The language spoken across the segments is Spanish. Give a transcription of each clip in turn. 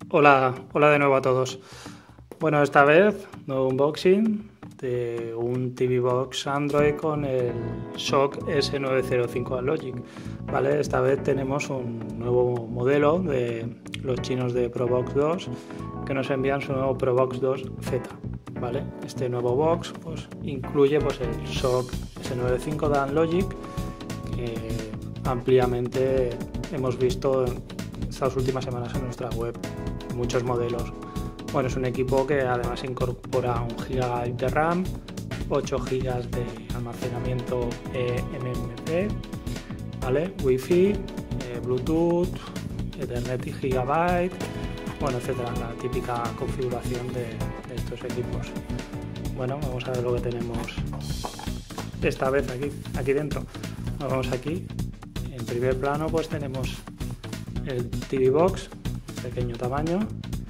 Hola, hola de nuevo a todos. Bueno, esta vez nuevo unboxing de un TV Box Android con el Shock S905 Logic. ¿Vale? Esta vez tenemos un nuevo modelo de los chinos de Probox 2 que nos envían su nuevo Probox 2 Z. ¿Vale? Este nuevo box pues, incluye pues, el Shock S905 de Logic que ampliamente hemos visto estas últimas semanas en nuestra web. Muchos modelos. Bueno, es un equipo que además incorpora 1 GB de RAM, 8 GB de almacenamiento eMMC, ¿vale? Wi-Fi, Bluetooth, Ethernet y Gigabyte, bueno, etcétera, la típica configuración de estos equipos. Bueno, vamos a ver lo que tenemos esta vez aquí dentro. Nos vamos aquí. En primer plano pues tenemos el TV Box, pequeño tamaño.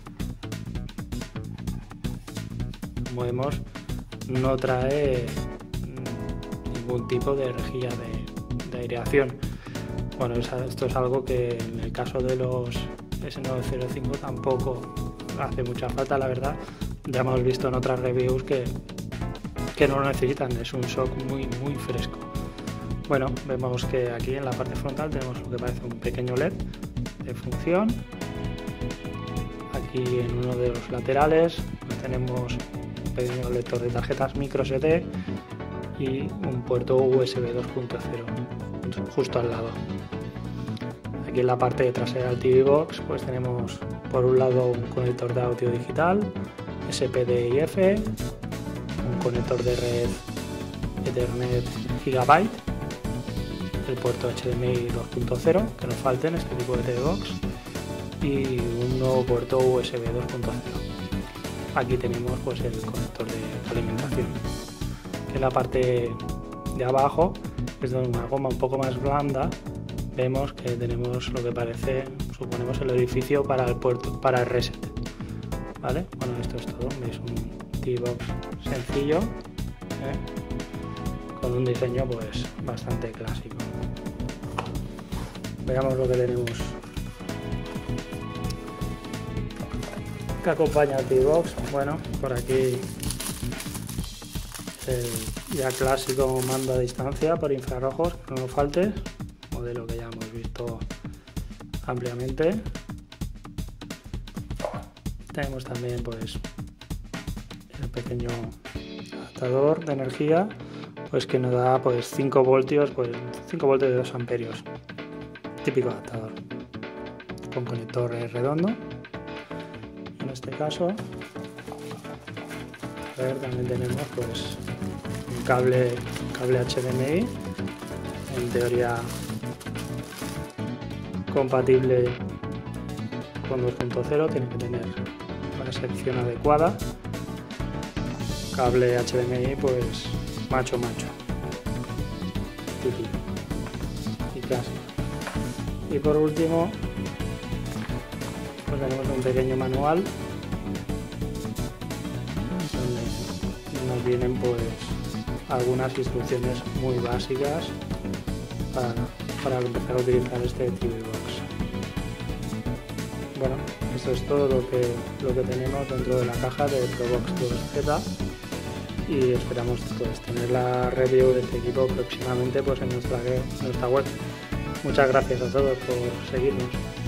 Como vemos, no trae ningún tipo de rejilla de aireación. Bueno, esto es algo que en el caso de los S905 tampoco hace mucha falta, la verdad. Ya hemos visto en otras reviews que no lo necesitan, es un Shock muy fresco. Bueno, vemos que aquí en la parte frontal tenemos lo que parece un pequeño LED de función. Aquí en uno de los laterales tenemos un pequeño lector de tarjetas micro SD y un puerto USB 2.0 justo al lado. Aquí en la parte trasera del TV Box pues tenemos por un lado un conector de audio digital SPDIF, un conector de red Ethernet Gigabyte, el puerto HDMI 2.0, que no falte en este tipo de TV Box, y un nuevo puerto USB 2.0. Aquí tenemos pues el conector de alimentación. Que en la parte de abajo es donde una goma un poco más blanda. Vemos que tenemos lo que parece, suponemos, el orificio para el puerto, para el reset. ¿Vale? Bueno, esto es todo. Es un TV Box sencillo, con un diseño pues bastante clásico. Veamos lo que tenemos que acompaña al TV Box. Bueno, por aquí el ya clásico mando a distancia por infrarrojos, que no nos falte, modelo que ya hemos visto ampliamente. Tenemos también pues el pequeño adaptador de energía, pues que nos da pues 5 voltios, pues 5 voltios de 2 amperios, típico adaptador con conector redondo. En este caso, a ver, también tenemos pues un cable HDMI, en teoría compatible con 2.0, tiene que tener una sección adecuada. Cable HDMI pues macho, típico y clásico. Y por último pues tenemos un pequeño manual donde nos vienen pues algunas instrucciones muy básicas para empezar a utilizar este TV Box. Bueno, esto es todo lo que tenemos dentro de la caja de Probox 2Z y esperamos pues tener la review de este equipo próximamente pues en nuestra web. Muchas gracias a todos por seguirnos.